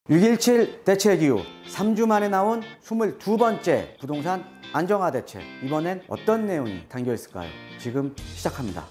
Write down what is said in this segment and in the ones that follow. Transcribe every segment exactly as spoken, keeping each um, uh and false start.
육점일칠 대책 이후 삼 주 만에 나온 스물두 번째 부동산 안정화 대책. 이번엔 어떤 내용이 담겨 있을까요? 지금 시작합니다.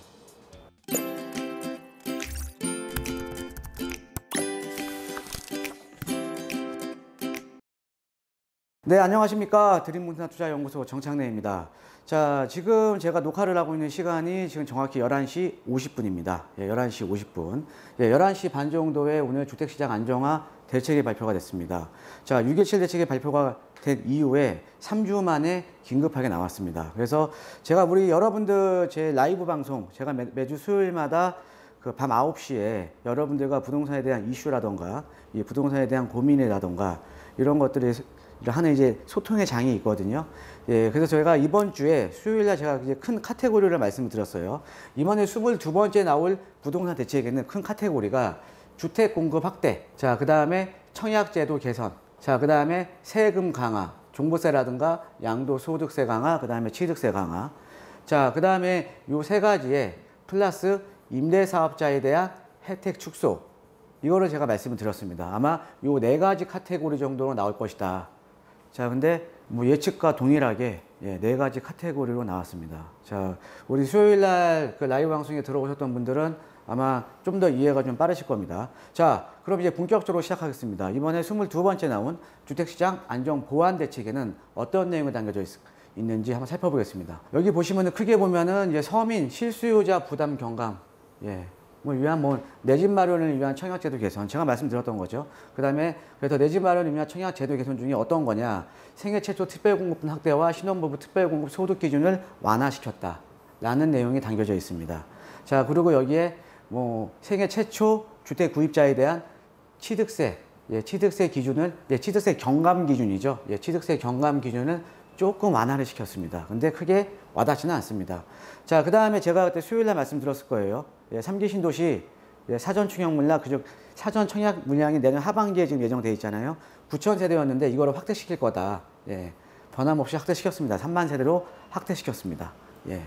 네, 안녕하십니까. 드림부동산투자연구소 정창래입니다. 자, 지금 제가 녹화를 하고 있는 시간이 지금 정확히 열한 시 오십 분입니다. 예, 열한 시 오십 분. 예, 열한 시 반 정도에 오늘 주택시장 안정화 대책이 발표가 됐습니다. 자, 육점일칠 대책이 발표가 된 이후에 삼 주 만에 긴급하게 나왔습니다. 그래서 제가 우리 여러분들 제 라이브 방송, 제가 매, 매주 수요일마다 그 밤 아홉 시에 여러분들과 부동산에 대한 이슈라던가, 이 부동산에 대한 고민이라던가 이런 것들이 하는 이제 소통의 장이 있거든요. 예, 그래서 저희가 이번 주에 수요일날 제가 이제 큰 카테고리를 말씀을 드렸어요. 이번에 스물두 번째 나올 부동산 대책에는 큰 카테고리가 주택 공급 확대, 자, 그 다음에 청약제도 개선, 자, 그 다음에 세금 강화, 종부세라든가 양도소득세 강화, 그 다음에 취득세 강화, 자, 그 다음에 요 세 가지에 플러스 임대사업자에 대한 혜택 축소, 이거를 제가 말씀을 드렸습니다. 아마 요 네 가지 카테고리 정도로 나올 것이다. 자, 근데 뭐 예측과 동일하게 예, 네 가지 카테고리로 나왔습니다. 자, 우리 수요일날 그 라이브 방송에 들어오셨던 분들은 아마 좀 더 이해가 좀 빠르실 겁니다. 자, 그럼 이제 본격적으로 시작하겠습니다. 이번에 스물두 번째 나온 주택시장 안정 보완 대책에는 어떤 내용이 담겨져 있, 있는지 한번 살펴보겠습니다. 여기 보시면은 크게 보면은 이제 서민 실수요자 부담 경감, 예. 뭐 위한 뭐 내 집 마련을 위한 청약제도 개선, 제가 말씀드렸던 거죠. 그 다음에 그래서 내 집 마련을 위한 청약제도 개선 중에 어떤 거냐, 생애 최초 특별공급분 확대와 신혼부부 특별공급 소득 기준을 완화시켰다 라는 내용이 담겨져 있습니다. 자, 그리고 여기에 뭐 생애 최초 주택 구입자에 대한 취득세, 예, 취득세 기준을, 예, 취득세 경감 기준이죠. 예, 취득세 경감 기준을 조금 완화를 시켰습니다. 근데 크게 와닿지는 않습니다. 자, 그 다음에 제가 그때 수요일날 말씀드렸을 거예요. 예, 삼 기 신도시 예, 사전 청약 물량, 그저 사전 청약 물량이 내년 하반기에 지금 예정되어 있잖아요. 구천 세대였는데 이거를 확대시킬 거다. 예, 변함없이 확대시켰습니다. 삼만 세대로 확대시켰습니다. 예.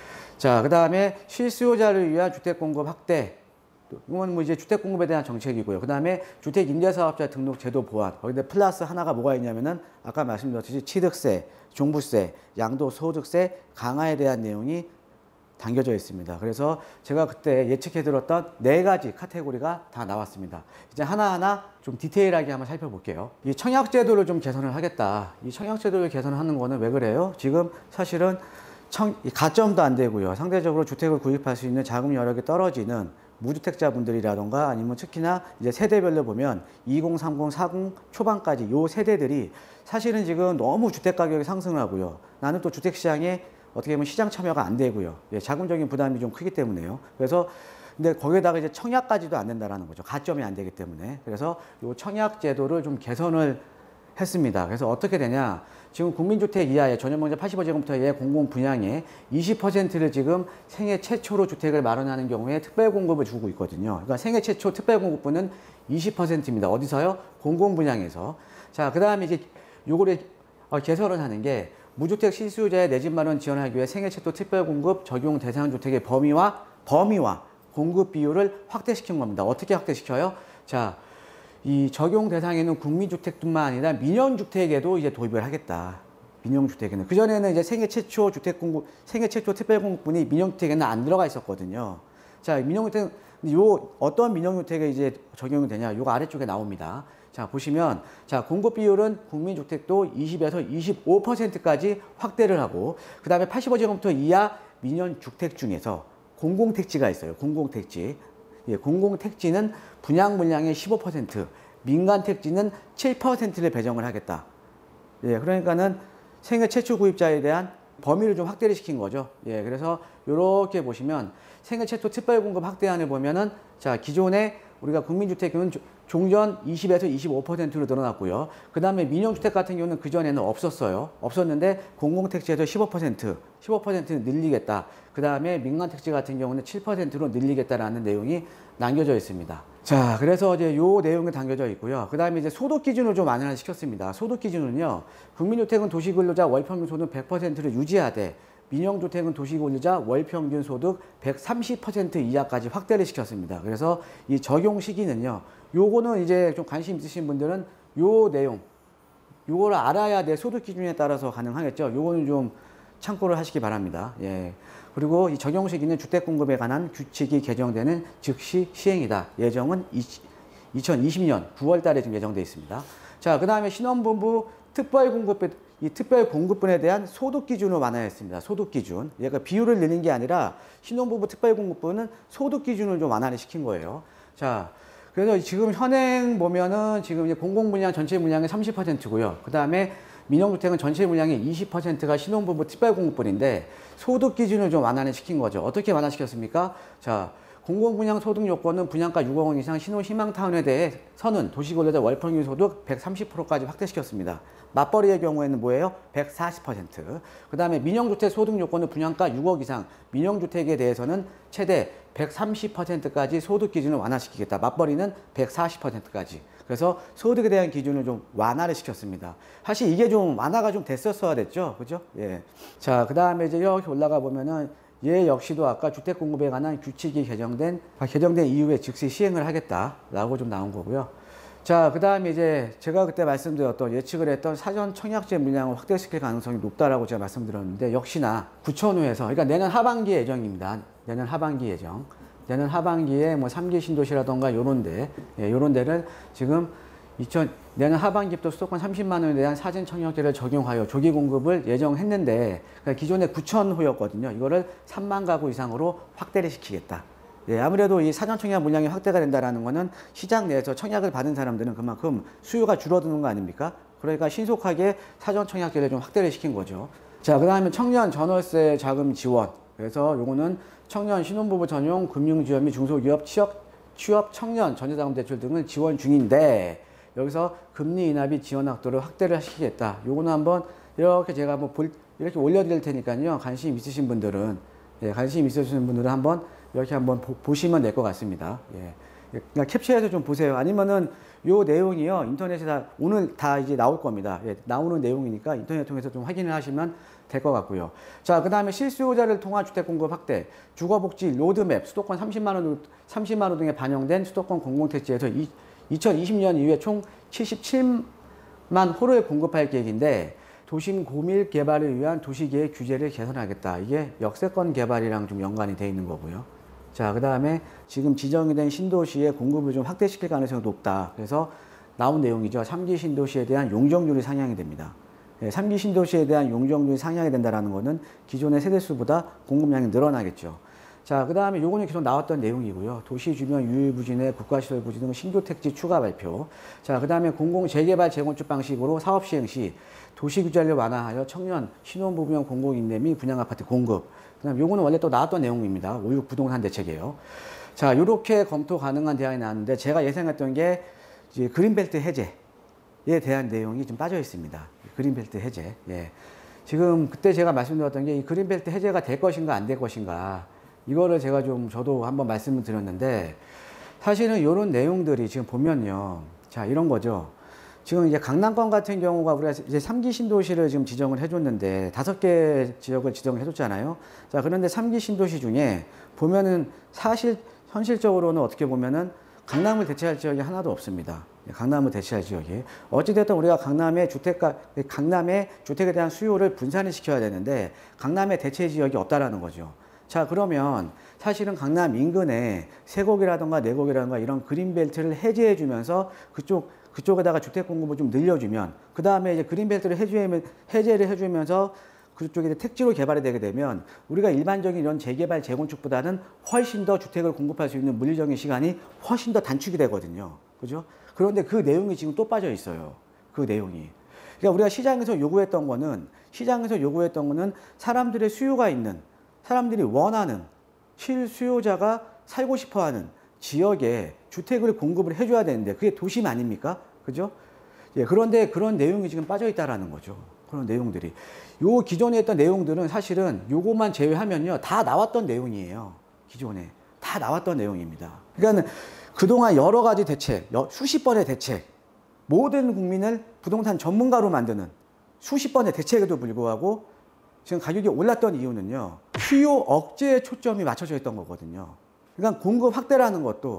자, 그 다음에 실수요자를 위한 주택 공급 확대. 이건 뭐 이제 주택 공급에 대한 정책이고요. 그 다음에 주택 임대사업자 등록 제도 보완. 거기다 플러스 하나가 뭐가 있냐면은 아까 말씀드렸듯이 취득세, 종부세, 양도소득세 강화에 대한 내용이 담겨져 있습니다. 그래서 제가 그때 예측해 들었던 네 가지 카테고리가 다 나왔습니다. 이제 하나하나 좀 디테일하게 한번 살펴볼게요. 이 청약제도를 좀 개선을 하겠다. 이 청약제도를 개선하는 거는 왜 그래요? 지금 사실은 청, 가점도 안 되고요. 상대적으로 주택을 구입할 수 있는 자금 여력이 떨어지는 무주택자분들이라던가 아니면 특히나 이제 세대별로 보면 이십, 삼십, 사십 초반까지 요 세대들이 사실은 지금 너무 주택 가격이 상승하고요. 나는 또 주택시장에 어떻게 보면 시장 참여가 안 되고요. 예, 자금적인 부담이 좀 크기 때문에요. 그래서 근데 거기에다가 이제 청약까지도 안 된다라는 거죠. 가점이 안 되기 때문에. 그래서 요 청약 제도를 좀 개선을 했습니다. 그래서 어떻게 되냐? 지금 국민주택 이하의 전용명자 팔십오 제곱미터 이하의 공공분양의 이십 퍼센트를 지금 생애 최초로 주택을 마련하는 경우에 특별공급을 주고 있거든요. 그러니까 생애 최초 특별공급분은 이십 퍼센트입니다. 어디서요? 공공분양에서. 자, 그 다음에 이제 요거를 개선을 하는 게 무주택 실수요자의 내 집 마련 지원하기 위해 생애 최초 특별공급 적용 대상 주택의 범위와 범위와 공급 비율을 확대시킨 겁니다. 어떻게 확대시켜요? 자, 이 적용 대상에는 국민주택뿐만 아니라 민영주택에도 이제 도입을 하겠다. 민영주택에는. 그전에는 이제 생애 최초 주택 공급, 생애 최초 특별공급분이 민영주택에는 안 들어가 있었거든요. 자, 민영주택, 요, 어떤 민영주택에 이제 적용이 되냐. 요거 아래쪽에 나옵니다. 자, 보시면, 자, 공급 비율은 국민주택도 이십에서 이십오 퍼센트까지 확대를 하고, 그 다음에 팔십오 제곱미터 이하 민영주택 중에서 공공택지가 있어요. 공공택지. 예, 공공택지는 분양 물량의 십오 퍼센트, 민간택지는 칠 퍼센트를 배정을 하겠다. 예, 그러니까는 생애 최초 구입자에 대한 범위를 좀 확대를 시킨 거죠. 예, 그래서 이렇게 보시면 생애 최초 특별공급 확대안을 보면은 자, 기존에 우리가 국민주택은 종전 이십에서 이십오 퍼센트로 늘어났고요. 그 다음에 민영주택 같은 경우는 그전에는 없었어요. 없었는데 공공택지에서 십오 퍼센트, 십오 퍼센트는 늘리겠다. 그 다음에 민간택지 같은 경우는 칠 퍼센트로 늘리겠다라는 내용이 남겨져 있습니다. 자, 그래서 이제 요 내용이 담겨져 있고요. 그 다음에 이제 소득 기준을 좀 완화를 시켰습니다. 소득 기준은요, 국민주택은 도시근로자 월평균 소득 백 퍼센트를 유지하되 민영주택은 도시근로자 월평균 소득 백삼십 퍼센트 이하까지 확대를 시켰습니다. 그래서 이 적용 시기는요, 요거는 이제 좀 관심 있으신 분들은 요 내용, 요거를 알아야 내 소득 기준에 따라서 가능하겠죠. 요거는 좀 참고를 하시기 바랍니다. 예. 그리고 이 적용식 있는 주택 공급에 관한 규칙이 개정되는 즉시 시행이다. 예정은 이천이십 년 구월 달에 지금 예정되어 있습니다. 자, 그 다음에 신혼부부 특별 공급, 이 특별 공급분에 대한 소득 기준을 완화했습니다. 소득 기준. 얘가 비율을 늘린 게 아니라 신혼부부 특별 공급분은 소득 기준을 좀 완화를 시킨 거예요. 자, 그래서 지금 현행 보면은 지금 이제 공공분양 전체 물량의 삼십 퍼센트고요. 그 다음에 민영주택은 전체 물량의 이십 퍼센트가 신혼부부 특별공급분인데 소득 기준을 좀 완화를 시킨 거죠. 어떻게 완화시켰습니까? 자, 공공분양 소득 요건은 분양가 육억 원 이상 신혼 희망타운에 대해서는 도시권리자 월평균 소득 백삼십 퍼센트까지 확대시켰습니다. 맞벌이의 경우에는 뭐예요? 백사십 퍼센트. 그 다음에 민영주택 소득 요건은 분양가 육억 이상 민영주택에 대해서는 최대 백삼십 퍼센트까지 소득 기준을 완화시키겠다. 맞벌이는 백사십 퍼센트까지. 그래서 소득에 대한 기준을 좀 완화를 시켰습니다. 사실 이게 좀 완화가 좀 됐었어야 됐죠. 그죠? 예. 자, 그 다음에 이제 이렇게 올라가 보면은 얘 역시도 아까 주택 공급에 관한 규칙이 개정된, 개정된 이후에 즉시 시행을 하겠다라고 좀 나온 거고요. 자, 그 다음에 이제 제가 그때 말씀드렸던 예측을 했던 사전 청약제 물량을 확대시킬 가능성이 높다라고 제가 말씀드렸는데 역시나 구천호에서, 그러니까 내년 하반기 예정입니다. 내년 하반기 예정. 내년 하반기에 뭐 삼 기 신도시라던가 요런 데, 예, 요런 데를 지금 이천, 내년 하반기부터 수도권 삼십만 원에 대한 사전 청약제를 적용하여 조기 공급을 예정했는데, 그러니까 기존에 구천 호였거든요. 이거를 삼만 가구 이상으로 확대를 시키겠다. 예, 아무래도 이 사전 청약 물량이 확대가 된다는 거는 시장 내에서 청약을 받은 사람들은 그만큼 수요가 줄어드는 거 아닙니까? 그러니까 신속하게 사전 청약제를 좀 확대를 시킨 거죠. 자, 그 다음에 청년 전월세 자금 지원. 그래서 요거는 청년 신혼부부 전용 금융지원 및 중소기업 취업, 취업 청년 전세자금 대출 등을 지원 중인데 여기서 금리 인하비 지원 확도를 확대를 시키겠다. 요거는 한번 이렇게 제가 한번 볼, 이렇게 올려드릴 테니까요. 관심 있으신 분들은, 예, 관심 있으신 분들은 한번 이렇게 한번 보, 보시면 될 것 같습니다. 예. 그냥 캡처해서 좀 보세요. 아니면은 요 내용이요. 인터넷에 다, 오늘 다 이제 나올 겁니다. 예, 나오는 내용이니까 인터넷 통해서 좀 확인을 하시면 될 것 같고요. 자, 그 다음에 실수요자를 통한 주택 공급 확대, 주거복지 로드맵, 수도권 삼십만 원, 삼십만 원 등에 반영된 수도권 공공택지에서 이, 이천이십 년 이후에 총 칠십칠만 호를 공급할 계획인데 도심 고밀 개발을 위한 도시계획 규제를 개선하겠다. 이게 역세권 개발이랑 좀 연관이 돼 있는 거고요. 자, 그 다음에 지금 지정이 된 신도시의 공급을 좀 확대시킬 가능성이 높다. 그래서 나온 내용이죠. 삼 기 신도시에 대한 용적률이 상향이 됩니다. 예, 삼 기 신도시에 대한 용적률이 상향이 된다는 것은 기존의 세대수보다 공급량이 늘어나겠죠. 자, 그 다음에 요거는 계속 나왔던 내용이고요. 도시 주변 유일부진의 국가시설 부지 등 신규택지 추가 발표. 자, 그 다음에 공공재개발 재건축 방식으로 사업 시행 시 도시규제를 완화하여 청년, 신혼부부용 공공임대 및 분양아파트 공급. 그 다음에 요거는 원래 또 나왔던 내용입니다. 오육 부동산 대책이에요. 자, 요렇게 검토 가능한 대안이 나왔는데 제가 예상했던 게 이제 그린벨트 해제에 대한 내용이 좀 빠져 있습니다. 그린벨트 해제. 예. 지금 그때 제가 말씀드렸던 게 이 그린벨트 해제가 될 것인가 안 될 것인가. 이거를 제가 좀 저도 한번 말씀을 드렸는데 사실은 이런 내용들이 지금 보면요. 자, 이런 거죠. 지금 이제 강남권 같은 경우가 우리가 이제 삼 기 신도시를 지금 지정을 해줬는데 다섯 개 지역을 지정을 해줬잖아요. 자, 그런데 삼 기 신도시 중에 보면은 사실 현실적으로는 어떻게 보면은 강남을 대체할 지역이 하나도 없습니다. 강남을 대체할 지역이. 어찌됐든 우리가 강남의 주택가, 강남의 주택에 대한 수요를 분산을 시켜야 되는데 강남의 대체 지역이 없다라는 거죠. 자, 그러면 사실은 강남 인근에 세곡이라든가 내곡이라든가 이런 그린벨트를 해제해 주면서 그쪽, 그쪽에다가 주택 공급을 좀 늘려주면 그 다음에 이제 그린벨트를 해주면, 해제를 해주면서 그쪽에 택지로 개발이 되게 되면 우리가 일반적인 이런 재개발, 재건축보다는 훨씬 더 주택을 공급할 수 있는 물리적인 시간이 훨씬 더 단축이 되거든요. 그죠? 그런데 그 내용이 지금 또 빠져 있어요. 그 내용이. 그러니까 우리가 시장에서 요구했던 거는, 시장에서 요구했던 거는 사람들의 수요가 있는, 사람들이 원하는, 실수요자가 살고 싶어 하는 지역에 주택을 공급을 해줘야 되는데 그게 도심 아닙니까? 그죠? 예, 그런데 그런 내용이 지금 빠져 있다라는 거죠. 그런 내용들이. 요 기존에 했던 내용들은 사실은 요것만 제외하면요. 다 나왔던 내용이에요. 기존에. 다 나왔던 내용입니다. 그러니까 그동안 여러 가지 대책, 수십 번의 대책, 모든 국민을 부동산 전문가로 만드는 수십 번의 대책에도 불구하고 지금 가격이 올랐던 이유는요. 수요 억제에 초점이 맞춰져 있던 거거든요. 그러니까 공급 확대라는 것도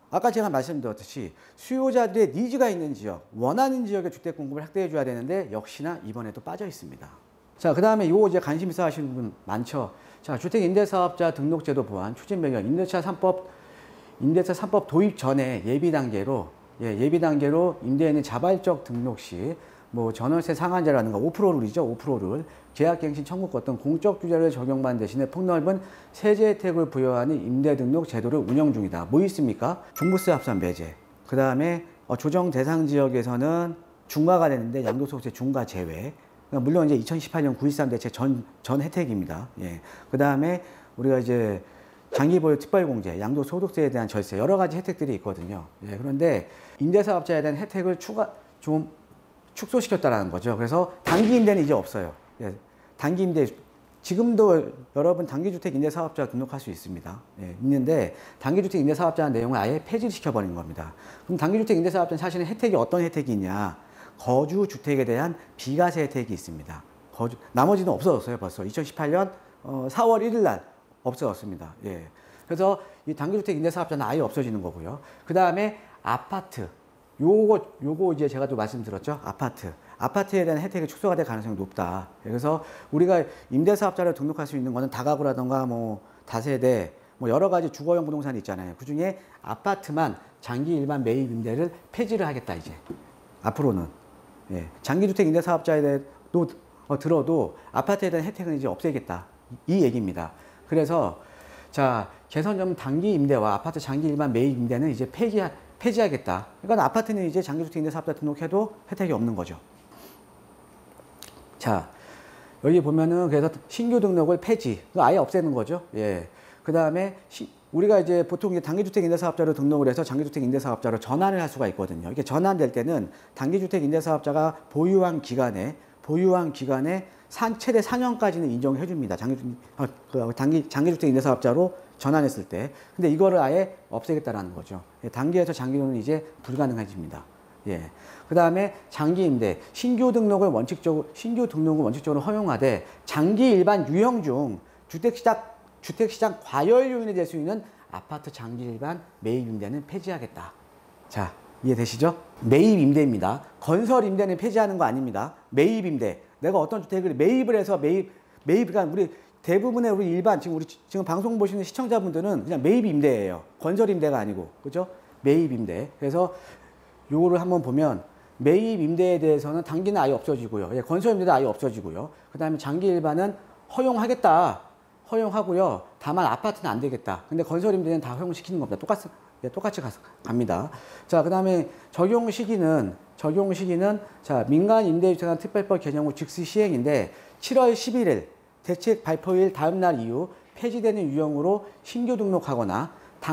아까 제가 말씀드렸듯이 수요자들의 니즈가 있는 지역, 원하는 지역의 주택 공급을 확대해 줘야 되는데 역시나 이번에도 빠져 있습니다. 자, 그 다음에 요거 이제 관심 있어 하시는 분 많죠. 자, 주택임대사업자 등록제도 보완, 추진 변경, 임대차 삼 법, 임대차 삼 법 도입 전에 예비 단계로, 예, 예비 단계로 임대인의 자발적 등록 시 뭐 전월세 상한제라든가 오 퍼센트 룰이죠. 오 퍼센트 룰. 계약갱신 청구권 등 공적 규제를 적용받는 대신에 폭넓은 세제 혜택을 부여하는 임대 등록 제도를 운영 중이다. 뭐 있습니까? 종부세 합산 배제. 그 다음에 어, 조정 대상 지역에서는 중과가 되는데 양도소득세 중과 제외. 그러니까 물론 이제 이천십팔 년 구십삼 대책 전, 전 혜택입니다. 예. 그 다음에 우리가 이제 장기보유 특별공제, 양도소득세에 대한 절세, 여러 가지 혜택들이 있거든요. 예. 그런데 임대사업자에 대한 혜택을 추가, 좀 축소시켰다라는 거죠. 그래서 단기 임대는 이제 없어요. 예. 단기 임대, 지금도 여러분 단기주택 임대사업자 등록할 수 있습니다. 예. 있는데 단기주택 임대사업자의 내용을 아예 폐지시켜버린 겁니다. 그럼 단기주택 임대사업자는 사실은 혜택이 어떤 혜택이 있냐? 거주주택에 대한 비과세 혜택이 있습니다. 거주, 나머지는 없어졌어요. 벌써 이천십팔 년 어, 사월 일일 날 없어졌습니다. 예. 그래서 이 단기주택 임대사업자는 아예 없어지는 거고요. 그 다음에 아파트. 요거, 요거 이제 제가 또 말씀드렸죠. 아파트. 아파트에 대한 혜택이 축소가 될 가능성이 높다. 그래서 우리가 임대사업자를 등록할 수 있는 거는 다가구라던가 뭐 다세대, 뭐 여러 가지 주거용 부동산이 있잖아요. 그 중에 아파트만 장기 일반 매입 임대를 폐지를 하겠다, 이제. 앞으로는. 예. 장기주택 임대사업자에 대해도 어, 들어도 아파트에 대한 혜택은 이제 없애겠다. 이 얘기입니다. 그래서 자, 개선점 단기 임대와 아파트 장기 일반 매입 임대는 이제 폐기, 폐지하겠다. 그러니까 아파트는 이제 장기주택 임대사업자 등록해도 혜택이 없는 거죠. 자, 여기 보면은 그래서 신규 등록을 폐지, 아예 없애는 거죠. 예. 그 다음에 우리가 이제 보통 이제 단기주택 임대사업자로 등록을 해서 장기주택 임대사업자로 전환을 할 수가 있거든요. 이게 전환될 때는 단기주택 임대사업자가 보유한 기간에 보유한 기간에 산, 최대 사 년까지는 인정해 줍니다. 장기, 어, 그 단기, 장기주택 임대사업자로 전환했을 때. 근데 이거를 아예 없애겠다라는 거죠. 예, 단기에서 장기로는 이제 불가능해집니다. 예. 그 다음에 장기 임대, 신규 등록을 원칙적으로, 신규 등록을 원칙적으로 허용하되 장기 일반 유형 중 주택시장, 주택시장 과열 요인이 될 수 있는 아파트 장기 일반 매입 임대는 폐지하겠다. 자, 이해되시죠? 매입 임대입니다. 건설 임대는 폐지하는 거 아닙니다. 매입 임대. 내가 어떤 주택을 매입을 해서 매입, 매입, 그러니까 우리 대부분의 우리 일반, 지금 우리 지금 방송 보시는 시청자분들은 그냥 매입 임대예요. 건설 임대가 아니고. 그죠? 매입 임대. 그래서 요거를 한번 보면 매입 임대에 대해서는 단기는 아예 없어지고요. 예, 건설 임대도 아예 없어지고요. 그 다음에 장기 일반은 허용하겠다. 허용하고요. 다만 아파트는 안 되겠다. 근데 건설 임대는 다 허용시키는 겁니다. 똑같이, 예, 똑같이 가, 갑니다. 자, 그 다음에 적용 시기는, 적용 시기는, 자, 민간 임대주택 특별법 개정 후 즉시 시행인데 칠월 십일일 대책 발표일 다음 날 이후 폐지되는 유형으로 신규 등록하거나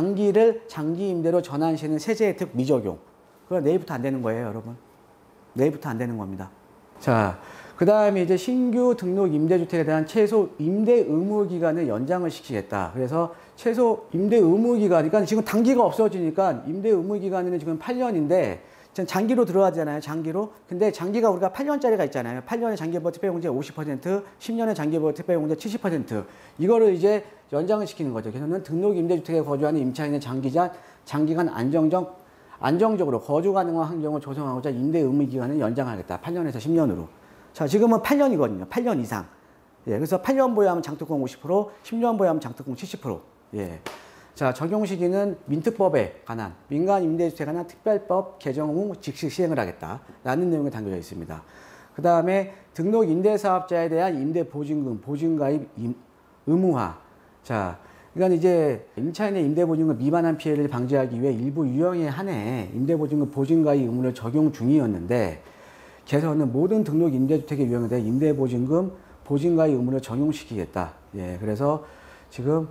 단기를 장기 임대로 전환 시에는 세제 혜택 미적용. 그건 내일부터 안 되는 거예요, 여러분. 내일부터 안 되는 겁니다. 자, 그 다음에 이제 신규 등록 임대주택에 대한 최소 임대 의무 기간을 연장을 시키겠다. 그래서 최소 임대 의무 기간, 그러니까 지금 단기가 없어지니까 임대 의무 기간은 지금 팔 년인데 장기로 들어가잖아요. 장기로. 근데 장기가 우리가 팔 년짜리가 있잖아요. 팔 년의 장기보유 특별공제 오십 퍼센트, 십 년의 장기보유 특별공제 칠십 퍼센트. 이거를 이제 연장을 시키는 거죠. 그래서는 등록 임대주택에 거주하는 임차인의 장기간, 장기간 안정적, 안정적으로 거주 가능한 환경을 조성하고자 임대 의무 기간을 연장하겠다. 팔 년에서 십 년으로. 자, 지금은 팔 년이거든요. 팔 년 이상. 예, 그래서 팔 년 보유하면 장특공 오십 퍼센트, 십 년 보유하면 장특공 칠십 퍼센트. 예. 자, 적용 시기는 민특법에 관한 민간 임대주택에 관한 특별법 개정 후 즉시 시행을 하겠다. 라는 내용이 담겨져 있습니다. 그 다음에 등록 임대사업자에 대한 임대보증금, 보증가입 의무화. 자, 그러니까 이제 임차인의 임대보증금 미만한 피해를 방지하기 위해 일부 유형에 한해 임대보증금 보증가입 의무를 적용 중이었는데 개선은 모든 등록 임대주택의 유형에 대해 임대보증금 보증가입 의무를 적용시키겠다. 예, 그래서 지금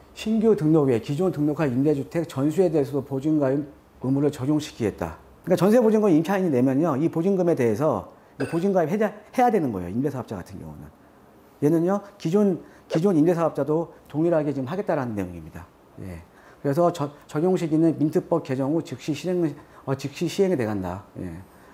신규 등록 외에 기존 등록한 임대주택 전수에 대해서도 보증가입 의무를 적용시키겠다. 그러니까 전세보증금 임차인이 내면요, 이 보증금에 대해서 보증가입 해야, 해야 되는 거예요. 임대사업자 같은 경우는. 얘는요, 기존 기존 임대사업자도 동일하게 지금 하겠다라는 내용입니다. 예. 그래서 저, 적용 시기는 민특법 개정 후 즉시 시행, 어, 즉시 시행이 돼간다. 예.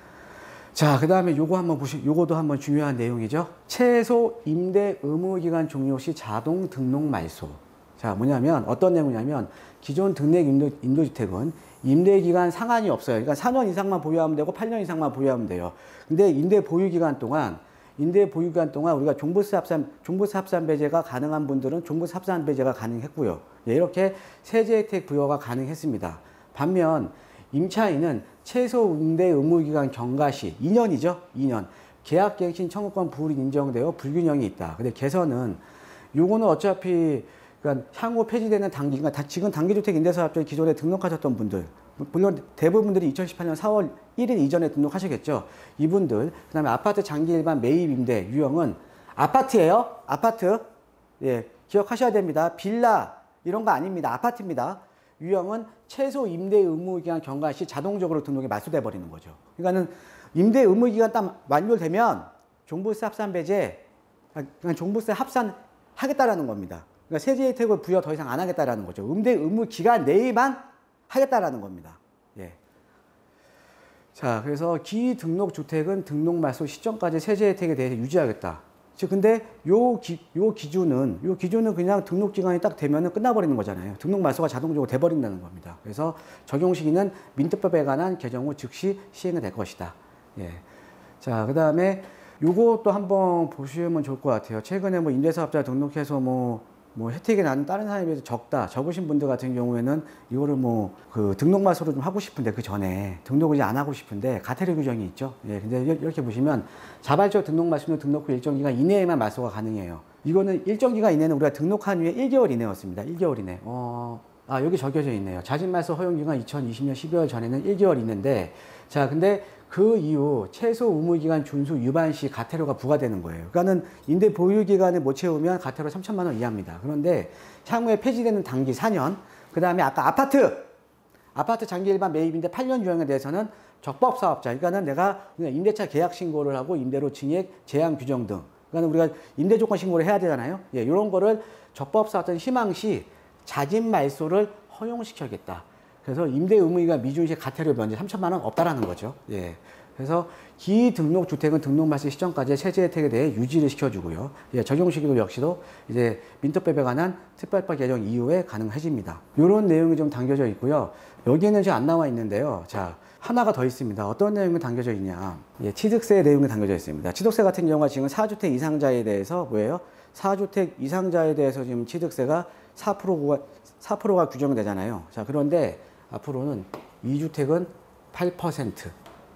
자, 그 다음에 요거 한번 보시, 요거도 한번 중요한 내용이죠. 최소 임대 의무 기간 종료 시 자동 등록 말소. 자, 뭐냐면 어떤 내용이냐면 기존 등록 임도, 임대주택은 임대기간 상한이 없어요. 그러니까 사 년 이상만 보유하면 되고 팔 년 이상만 보유하면 돼요. 근데 임대 보유기간 동안 임대 보유기간 동안 우리가 종부세 합산, 종부세 합산 배제가 가능한 분들은 종부세 합산 배제가 가능했고요. 예, 이렇게 세제 혜택 부여가 가능했습니다. 반면 임차인은 최소 임대 의무기간 경과시 이 년이죠. 이 년. 계약갱신 청구권 부ful이 인정되어 불균형이 있다. 근데 개선은 요거는 어차피 그러니까 향후 폐지되는 단기, 그러니까 지금 단기주택 임대사업자에 기존에 등록하셨던 분들, 물론 대부분들이 이천십팔 년 사월 일일 이전에 등록하시겠죠. 이분들, 그 다음에 아파트 장기 일반 매입 임대 유형은 아파트예요. 아파트. 예, 기억하셔야 됩니다. 빌라 이런 거 아닙니다. 아파트입니다. 유형은 최소 임대 의무기간 경과 시 자동적으로 등록이 말소돼 버리는 거죠. 그러니까는 임대 의무기간 딱 완료되면 종부세 합산 배제, 그러니까 종부세 합산 하겠다라는 겁니다. 그러니까 세제 혜택을 부여 더 이상 안 하겠다라는 거죠. 임대 의무 기간 내에만 하겠다라는 겁니다. 예. 자, 그래서 기등록 주택은 등록 말소 시점까지 세제 혜택에 대해서 유지하겠다. 즉, 근데 요, 기, 요 기준은, 요 기준은 그냥 등록 기간이 딱 되면은 끝나버리는 거잖아요. 등록 말소가 자동적으로 돼버린다는 겁니다. 그래서 적용 시기는 민특법에 관한 개정 후 즉시 시행이 될 것이다. 예. 자, 그 다음에 요것도 한번 보시면 좋을 것 같아요. 최근에 뭐 임대사업자 등록해서 뭐, 뭐 혜택이 나는 다른 사람에 비해서 적다. 적으신 분들 같은 경우에는 이거를 뭐 그 등록 말소를 좀 하고 싶은데 그 전에 등록을 이제 안 하고 싶은데 가태료 규정이 있죠. 예, 근데 이렇게 보시면 자발적 등록 말소는 등록 후 일정 기간 이내에만 말소가 가능해요. 이거는 일정 기간 이내는 우리가 등록한 후에 일 개월 이내였습니다. 일 개월 이내. 어, 아, 여기 적혀져 있네요. 자진 말소 허용 기간 이천이십 년 십이월 전에는 일 개월 이내인데, 자, 근데 그 이후 최소 의무기간 준수 위반 시 가태료가 부과되는 거예요. 그러니까는 임대 보유기간을 못 채우면 가태료 삼천만 원 이하입니다. 그런데 향후에 폐지되는 단기 사 년, 그 다음에 아까 아파트, 아파트 장기 일반 매입인데 팔 년 유형에 대해서는 적법 사업자, 그러니까는 내가 임대차 계약 신고를 하고 임대료 증액, 제한 규정 등, 그러니까 우리가 임대 조건 신고를 해야 되잖아요. 예, 이런 거를 적법 사업자 희망 시 자진 말소를 허용시켜야겠다. 그래서 임대 의무기간 미준 시 가태료 면제 삼천만 원 없다라는 거죠. 예. 그래서 기등록 주택은 등록 말소 시점까지 세제 혜택에 대해 유지를 시켜주고요. 예, 적용 시기도 역시도 이제 민특법에 관한 특별법 개정 이후에 가능해집니다. 이런 내용이 좀 담겨져 있고요. 여기에는 지금 안 나와 있는데요. 자, 하나가 더 있습니다. 어떤 내용이 담겨져 있냐? 예, 취득세 내용이 담겨져 있습니다. 취득세 같은 경우가 지금 사 주택 이상자에 대해서 뭐예요? 사 주택 이상자에 대해서 지금 취득세가 사 퍼센트가 사 퍼센트가 규정되잖아요. 자, 그런데 앞으로는 이 주택은 팔 퍼센트,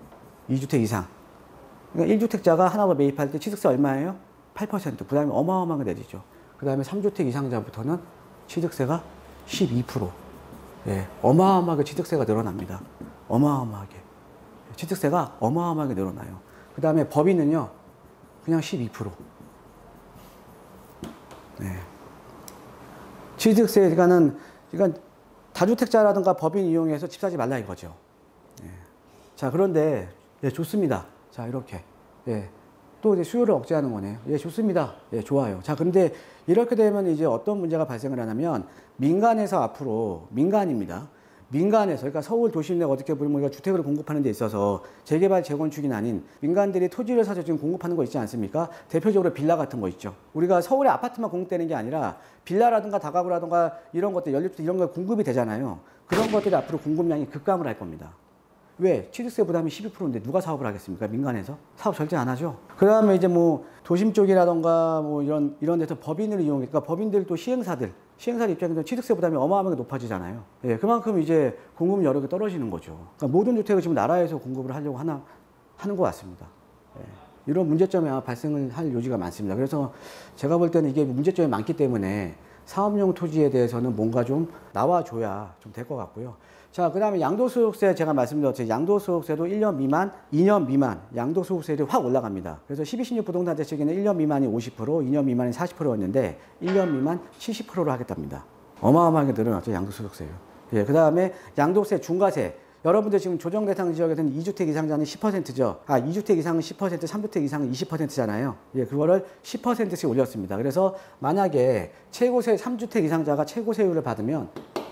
이 주택 이상. 그러니까 일 주택자가 하나 더 매입할 때 취득세 얼마예요? 팔 퍼센트. 그 다음에 어마어마하게 내리죠. 그 다음에 삼 주택 이상자부터는 취득세가 십이 퍼센트. 예, 어마어마하게 취득세가 늘어납니다. 어마어마하게. 취득세가 어마어마하게 늘어나요. 그 다음에 법인은요, 그냥 십이 퍼센트. 네. 취득세가는, 그러니까 다주택자라든가 법인 이용해서 집 사지 말라 이거죠. 예. 자, 그런데, 예, 좋습니다. 자, 이렇게. 예. 또 이제 수요를 억제하는 거네요. 예, 좋습니다. 예, 좋아요. 자, 그런데 이렇게 되면 이제 어떤 문제가 발생을 하냐면, 민간에서 앞으로, 민간입니다. 민간에서, 그러니까 서울 도심 내 어떻게 보면 우리가 주택을 공급하는 데 있어서 재개발, 재건축이 아닌 민간들이 토지를 사서 지금 공급하는 거 있지 않습니까? 대표적으로 빌라 같은 거 있죠. 우리가 서울에 아파트만 공급되는 게 아니라 빌라라든가 다가구라든가 이런 것들, 연립주택 이런 거 공급이 되잖아요. 그런 것들이 앞으로 공급량이 급감을 할 겁니다. 왜? 취득세 부담이 십이 퍼센트인데 누가 사업을 하겠습니까? 민간에서? 사업 절대 안 하죠. 그 다음에 이제 뭐 도심 쪽이라던가 뭐 이런, 이런 데서 법인을 이용해. 그러니까 법인들도 시행사들, 시행사들 입장에서 취득세 부담이 어마어마하게 높아지잖아요. 예, 그만큼 이제 공급 여력이 떨어지는 거죠. 그러니까 모든 주택을 지금 나라에서 공급을 하려고 하나, 하는 것 같습니다. 예, 이런 문제점이 아마 발생을 할 요지가 많습니다. 그래서 제가 볼 때는 이게 문제점이 많기 때문에 사업용 토지에 대해서는 뭔가 좀 나와줘야 좀 될 것 같고요. 자, 그 다음에 양도소득세 제가 말씀드렸죠. 양도소득세도 일 년 미만, 이 년 미만 양도소득세율이 확 올라갑니다. 그래서 십이, 십육 부동산 대책에는 일 년 미만이 오십 퍼센트, 이 년 미만이 사십 퍼센트였는데 일 년 미만 칠십 퍼센트로 하겠답니다. 어마어마하게 늘어났죠, 양도소득세율. 예, 그 다음에 양도세 중과세. 여러분들 지금 조정 대상 지역에서는 이 주택 이상자는 십 퍼센트죠. 아, 이 주택 이상은 십 퍼센트, 삼 주택 이상은 이십 퍼센트잖아요. 예, 그거를 십 퍼센트씩 올렸습니다. 그래서 만약에 최고세 삼 주택 이상자가 최고세율을 받으면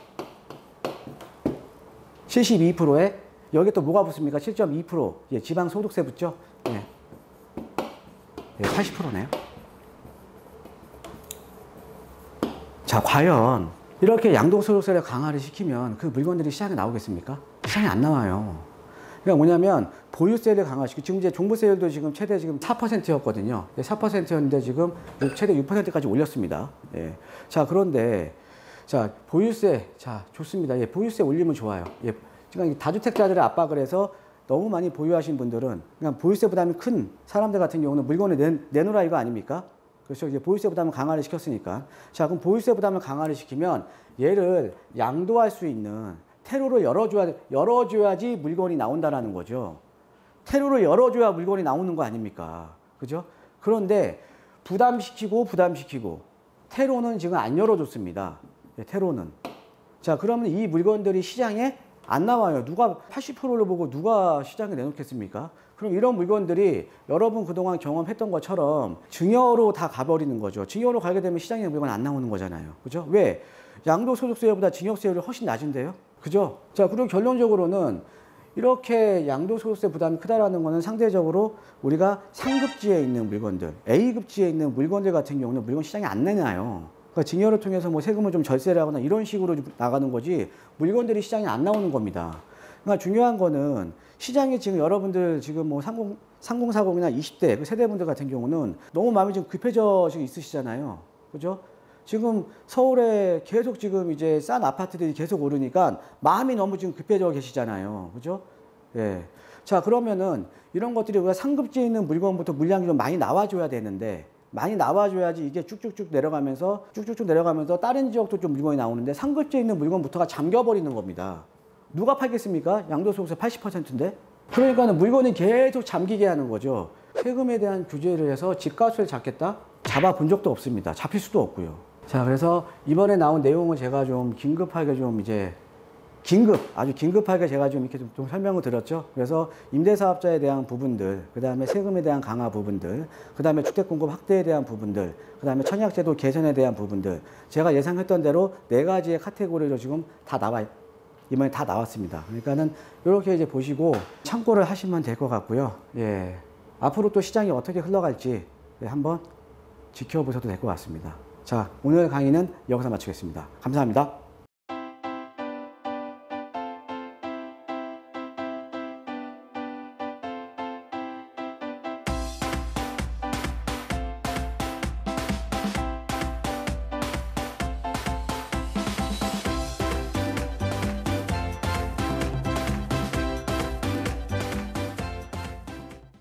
칠십이 퍼센트에 여기 또 뭐가 붙습니까? 칠 점 이 퍼센트. 예, 지방소득세 붙죠? 예. 예, 팔십 퍼센트네요. 자, 과연 이렇게 양도소득세를 강화를 시키면 그 물건들이 시장에 나오겠습니까? 시장에 안 나와요. 그러니까 뭐냐면 보유세를 강화시키고 지금 이제 종부세율도 지금 최대 지금 사 퍼센트였거든요. 사 퍼센트였는데 지금 최대 육 퍼센트까지 올렸습니다. 예. 자, 그런데 자, 보유세, 자, 좋습니다. 예, 보유세 올리면 좋아요. 예, 지금 다주택자들을 압박을 해서 너무 많이 보유하신 분들은 그냥 보유세 부담이 큰 사람들 같은 경우는 물건을 내, 내놓으라 이거 아닙니까? 그렇죠. 이제 보유세 부담을 강화를 시켰으니까. 자, 그럼 보유세 부담을 강화를 시키면 얘를 양도할 수 있는 테러를 열어줘야, 열어줘야지 물건이 나온다라는 거죠. 테러를 열어줘야 물건이 나오는 거 아닙니까? 그죠? 그런데 부담시키고 부담시키고 테러는 지금 안 열어줬습니다. 네, 테러는. 자, 그러면 이 물건들이 시장에 안 나와요. 누가 팔십 퍼센트를 보고 누가 시장에 내놓겠습니까? 그럼 이런 물건들이 여러분 그동안 경험했던 것처럼 증여로 다 가버리는 거죠. 증여로 가게 되면 시장에 물건 안 나오는 거잖아요. 그죠? 왜? 양도소득세율보다 증여세율이 훨씬 낮은데요? 그죠? 자, 그리고 결론적으로는 이렇게 양도소득세 부담이 크다라는 거는 상대적으로 우리가 상급지에 있는 물건들, A급지에 있는 물건들 같은 경우는 물건 시장에 안 내놔요. 그러니까 증여를 통해서 뭐 세금을 좀 절세를 하거나 이런 식으로 나가는 거지 물건들이 시장에 안 나오는 겁니다. 그러니까 중요한 거는 시장에 지금 여러분들 지금 뭐 삼십, 삼십사공이나 이십 대 그 세대분들 같은 경우는 너무 마음이 좀 급해져 있으시잖아요. 그죠? 지금 서울에 계속 지금 이제 싼 아파트들이 계속 오르니까 마음이 너무 지금 급해져 계시잖아요. 그죠? 예. 자, 그러면은 이런 것들이 우리가 상급지에 있는 물건부터 물량이 좀 많이 나와줘야 되는데 많이 나와줘야지 이게 쭉쭉쭉 내려가면서 쭉쭉쭉 내려가면서 다른 지역도 좀 물건이 나오는데 상급지에 있는 물건부터가 잠겨버리는 겁니다. 누가 팔겠습니까? 양도소득세 팔십 퍼센트인데? 그러니까는 물건이 계속 잠기게 하는 거죠. 세금에 대한 규제를 해서 집값을 잡겠다? 잡아본 적도 없습니다. 잡힐 수도 없고요. 자, 그래서 이번에 나온 내용을 제가 좀 긴급하게 좀 이제 긴급, 아주 긴급하게 제가 좀 이렇게 좀, 좀 설명을 드렸죠. 그래서 임대사업자에 대한 부분들, 그 다음에 세금에 대한 강화 부분들, 그 다음에 주택공급 확대에 대한 부분들, 그 다음에 청약제도 개선에 대한 부분들, 제가 예상했던 대로 네 가지의 카테고리로 지금 다 나와, 이번에 다 나왔습니다. 그러니까는 이렇게 이제 보시고 참고를 하시면 될 것 같고요. 예. 앞으로 또 시장이 어떻게 흘러갈지 한번 지켜보셔도 될 것 같습니다. 자, 오늘 강의는 여기서 마치겠습니다. 감사합니다.